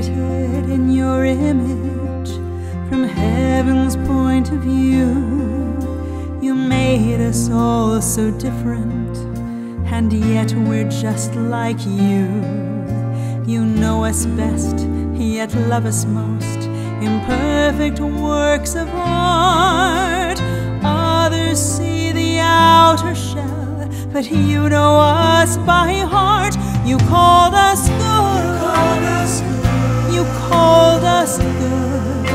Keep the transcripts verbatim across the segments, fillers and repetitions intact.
created in your image, from heaven's point of view. You made us all so different, and yet we're just like you. You know us best, yet love us most, imperfect works of art. Others see the outer shell, but you know us by heart. You called us good. You called us good.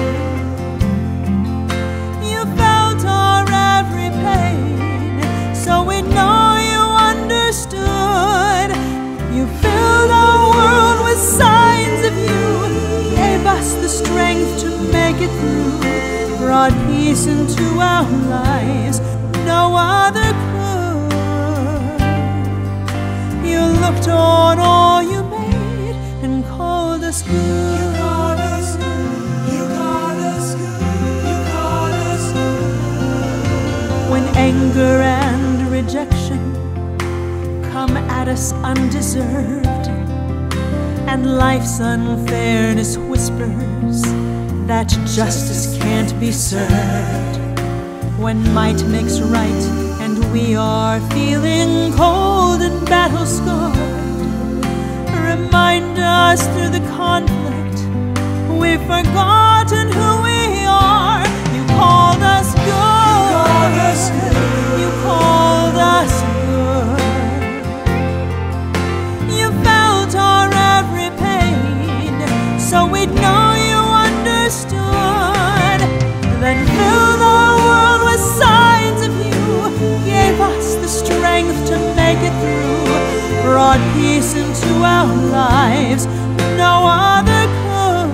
You felt our every pain, so we know you understood. You filled our world with signs of you, gave us the strength to make it through, brought peace into our lives no other could. You looked on all you made and called us good. You called us good. You called us good. You called us good. When anger and rejection come at us undeserved, and life's unfairness whispers that justice can't be served, when might makes right and we are feeling cold and battle scarred, remind us through the conflict we've forgotten who we are. You called us good. You called us good. You felt our every pain, so we'd know you understood. Then filled our world with signs of you, gave us the strength to make it through, brought peace into our lives no other could.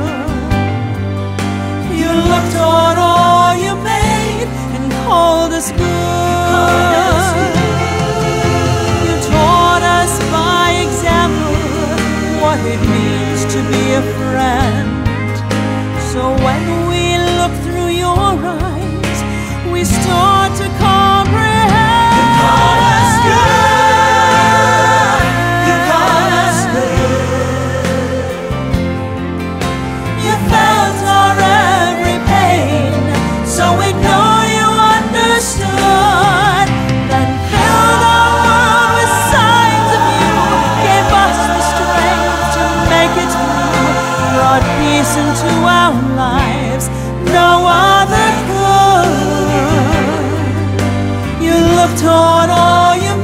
You looked on all you made and called us good. You taught us by example what it means to be a friend. So when we look through your eyes, we start to comprehend. You called us good. You called us good. You felt our every pain, so we know you understood. Then filled our world with signs of you, gave us the strength to make it through, brought peace into our lives no other could. You looked on all you